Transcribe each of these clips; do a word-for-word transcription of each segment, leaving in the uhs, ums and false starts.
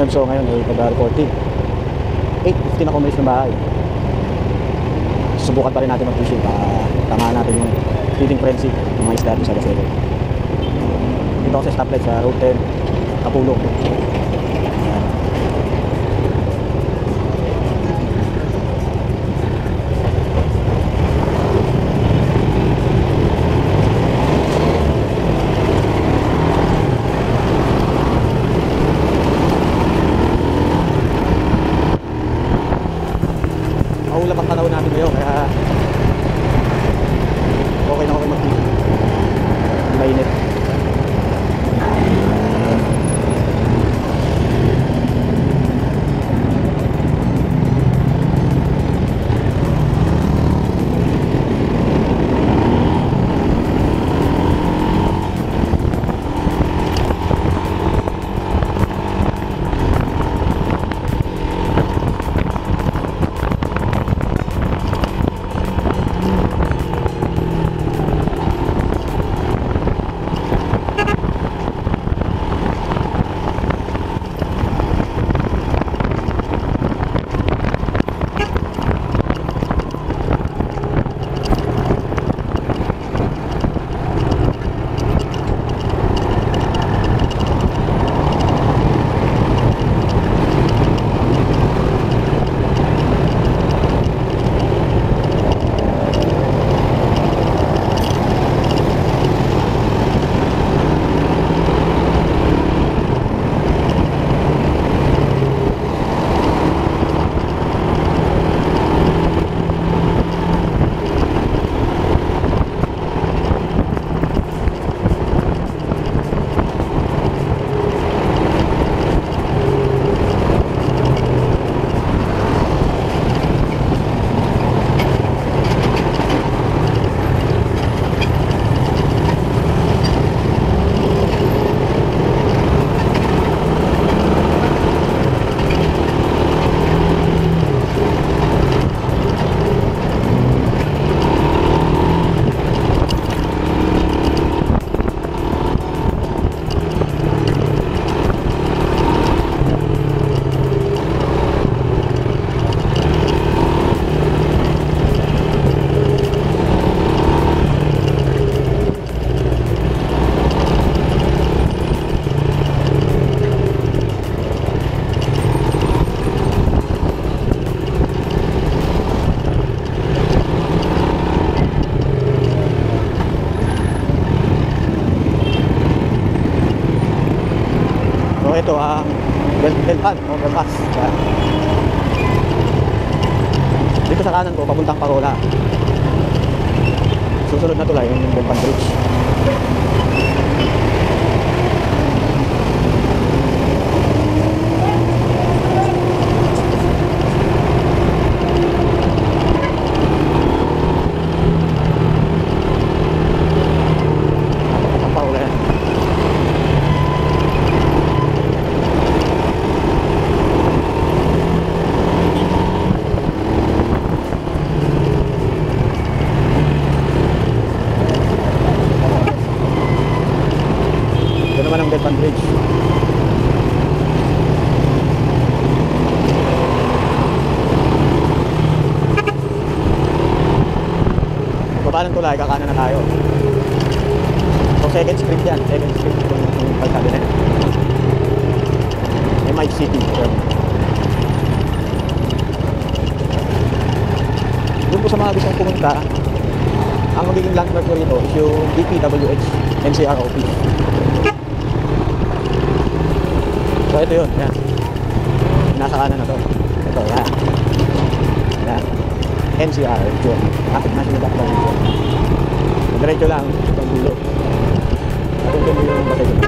Ayan, so ngayon ay February fourteen, eight fifteen ako umalis ng bahay. Subukan pa rin natin mag-fishing para tamaan natin yung feeding frenzy ng mga isda sa Gasero. Dito ako sa stoplight sa Road ten, Kapulong. Ayan. Maulap ang panahon natin ngayon, kaya okay na ako mag-fishing. Mainit. Ito ang Delpan o Delpas. Dito sa kanan ko papuntang Parola. Susunod na tulay yung Delpan Bridge. Delpan Bridge. Baba ng tulay, kakanan na tayo. So second street yan, second street kung pagsabi na yan. M I City. Doon po sa mga gustong pumunta, ang magiging landmark ko rito is yung D P W H N C R office. So ito yun, yan. Nasa kanan na to. Ito, yan. Yan. N C R, yun. Bakit natin yung bakit yun? Diretso lang, itong dulo. Itong dulo yung batay yun.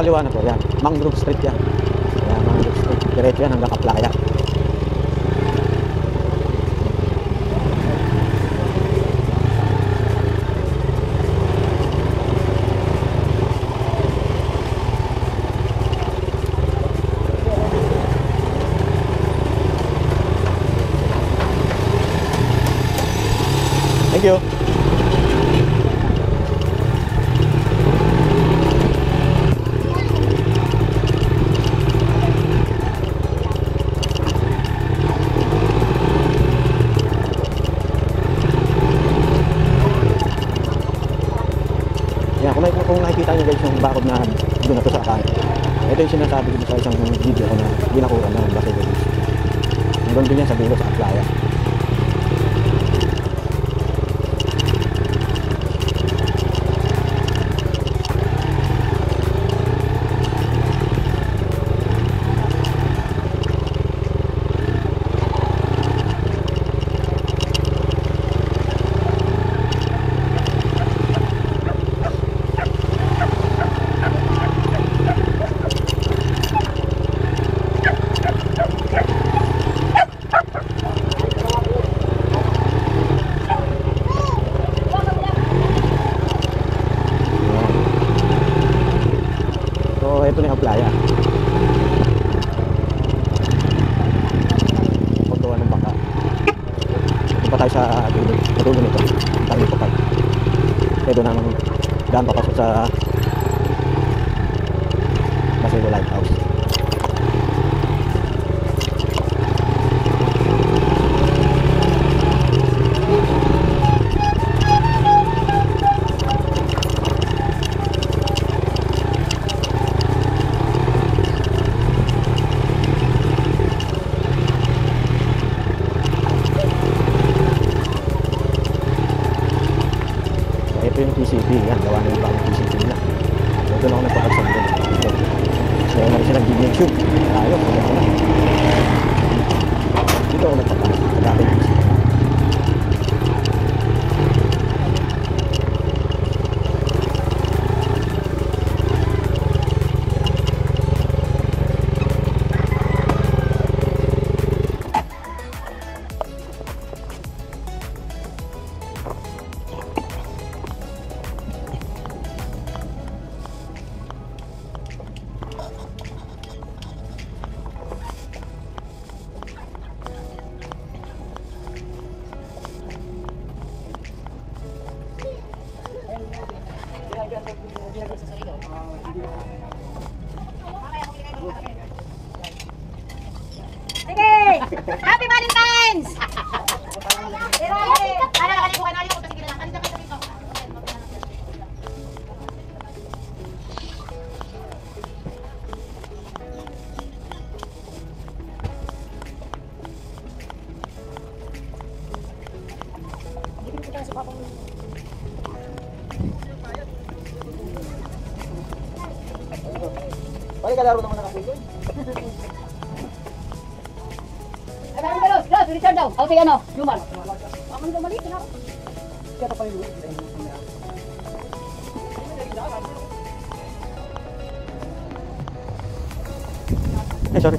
kaliwa na po, yan. Mangrove Street yan. Yan, Mangrove Street. Diretso yan hanggang Kaplaya. Thank you. Yan, kung, may, kung nakikita nyo guys yung bakod na doon na to sa kanan. Ito yung sinasabi ko sa isang video ko na binakuran na ng Basilio Beach. Hanggang din yan sa dulo sa Kaplaya. Ito na yung playa. Paggawa ng bangka. Ito pa tayo sa dulo. Sa dulo nito. Tayo pa tayo. Ito naman daan papasok sa Basilio Lighthouse. Ito yung P C B, yan, gawa na yung bagong P C B na. So, ito na ako nagpapagsabi doon. So, yun na rin silang YouTube. Ayos, ito na. Dito ako nagpapagsabi yung P C B. Sige! Happy Valentine's! Para nakalimutan ko kayo. Sige lang. Kanina kayo dito. Balik ka laro naman na kapuloy. Ay, meron ka Los. Los, Richard daw. O, sige ano, Juman. Ang daw mali, tinaro. Kaya pa yung Eh, sorry.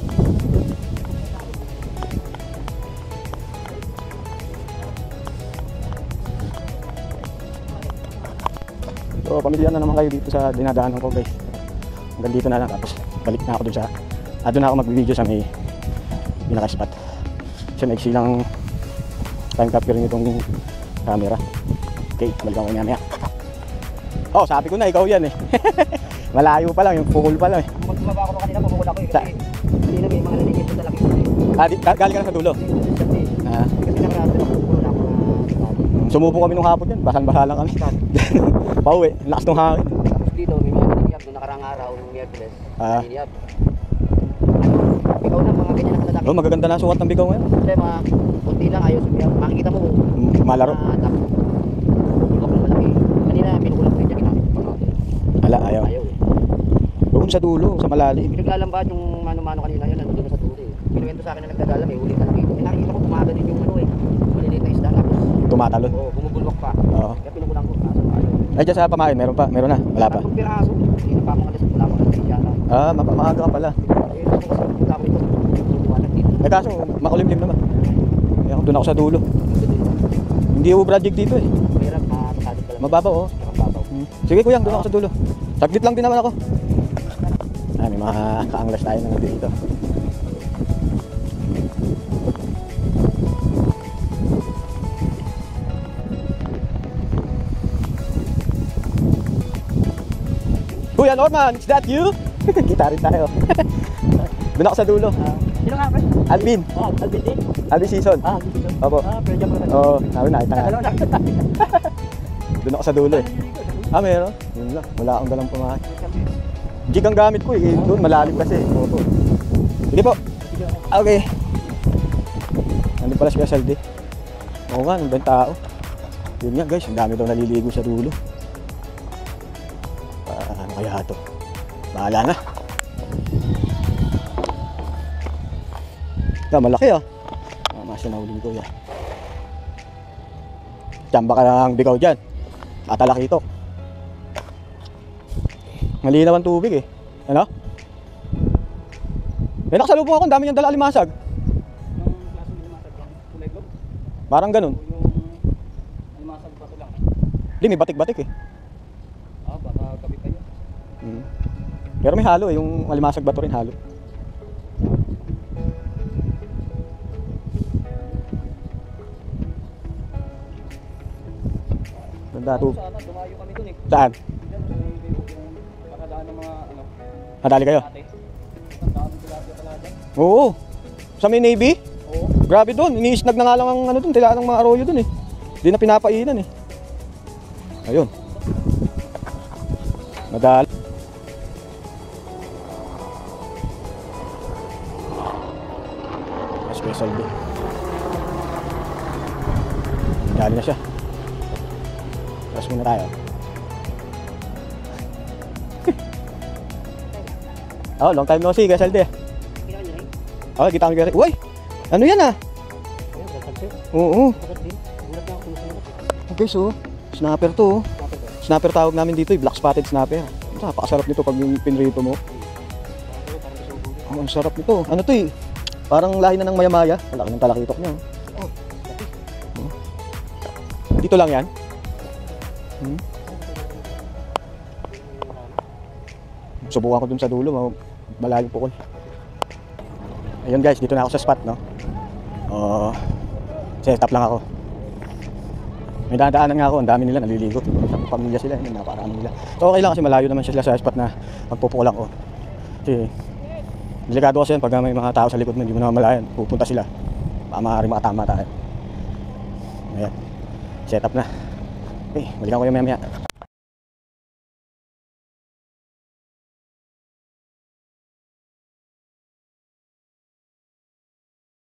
So, pamilya na naman kayo dito sa dinadaanan ko guys. Hanggang dito na lang, tapos balik na ako dun sa ah, doon na ako mag-video sa may pinaka-spot. Kasi maiksi lang time capturing itong camera. Okay, balik ako nga maya. Oh, sabi ko na, ikaw yan eh. Malayo pa lang, yung pukul pa lang eh. Pag tumaba ako kanina, pumukul ako eh. Kasi kanina may mga naninip ko talaga eh. Ah, di, galing ka na sa dulo? Ah. Kasi nakaraan ako, pumukul ako na... Sumubo kami nung hapon yan, bahan-baha lang kami. Pauwi, lakas nung hangin. Dito, may mga naniniyap nung nakarang araw, nung Miyerkules. Ah. Naniniyap. Ikaw na, mga ganyan na kalalaki. Oh, magaganda na sukat ng bigaw ngayon. Kasi mga kunti lang, ayaw sumiyap. Makikita mo, Mm, Malaro. ah, tap. Pumukul ako ng malaki. Kanina, pinukul ako rin dyan ginamit. Ala, ayaw. Ayaw eh. Doon sa dulo, sa malalim. Pinaglalambad yung mano-mano kanina yun, nandun na sa tuloy. Pinuwento sa akin na nagdadalam eh, huli ka lang eh. Nakikita ko tumaga din yung ano eh. Maliliit na isda, tapos Tumatalon. oo, bumubulwak pa. Oo. Kaya pinukulang ko, kaso ayaw. Ay, dyan sa pamain, meron pa, meron na, wala pa. Tatlong piraso. Hindi na pa akong alas. Wala akong alas yata. Ah, ma- maaga ka pala. Eh, gusto ko sa punta ko ito. Tutuwanan dito. Eh kaso, makulimlim naman. Eh, doon ako sa dulo. Hindi ako project dito eh. Hirap, makasalit ka lang. Mababaw oh. Mababaw. Hmm. Sige kuya, doon ako sa dulo. Saglit lang din naman ako. Ah, may mga kaanglas tayo na dito. Kuya Norman, is that you? Kita rin tayo. Doon ako sa dulo. Sino nga, pre? Alvin. Oh, Alvin din. Alvin Season. Ah, dito. Opo. Ah, pero dyan pala. Oo, namin nakita nga. Ano, nakita. Doon ako sa dulo eh. Ah, meron? Yun lang. Wala akong dalang pamahay. Jig ang gamit ko eh. Doon malalim kasi. Opo. Sige po. Okay. Nandun pala si Kasaldi. Oo nga, nandun tao. Yun nga guys, ang dami daw naliligo sa dulo. Ah, ano kaya ito? Bahala na. Ito, malaki ah. Ah, mas sinahulin ko yan. Tiyamba ka ng bigaw dyan. Tatalakitok. Malinaw ang tubig eh. Ano? May nakasalubong ako, ang dami niyang dala alimasag. Parang ganun. Limasag pa ito lang. Hindi, may batik-batik eh. Ah, baka gabi pa yun. Hmm. Pero may halo eh, yung alimasag bato rin halo. Ganda to. Sana, dumayo kami dun eh. Saan? Diyan, may pakadaan ng mga ano, Nadali kayo? ate. Ang dami tilapia pala dyan. Oo. Sa may Navy? Oo. Grabe doon, iniisnag na nga lang ang ano doon, tila ng mga arroyo doon eh. Hindi na pinapainan eh. Ayun. Madali. Special day. Madali na siya. Tapos muna tayo. Oh, long time no see, Gasalde. Kailangan nyo rin. Oh, kita ko gari. Uy! Ano yan ah? Ayun, gagawin. Oo. Bakit din? Gulat na ako kung sino. Okay, so snapper to. Oh. Bakit ba? Snapper tawag namin dito, eh, black spotted snapper. Napakasarap nito pag yung pinrito mo. Bakit? Parang gusto ko. Oh, ang sarap nito. Ano to eh? Parang lahi na ng maya-maya. Malaki ng talakitok niya. Oh, bakit? Oh. Dito lang yan. Hmm? Subukan ko dun sa dulo. ma- Malayo po ko. Ayun guys, dito na ako sa spot, no? Oh, set up lang ako. May dadaanan nga ako, ang dami nila naliligo. Pamilya sila, hindi napakarami nila. So okay lang kasi malayo naman sila sa spot na magpupukulang ko. Kasi delikado kasi yan pag may mga tao sa likod mo, hindi mo naman malayan. Pupunta sila. Baka maaaring makatama tayo. Ayan, set up na. Okay, balikan ko yung maya maya.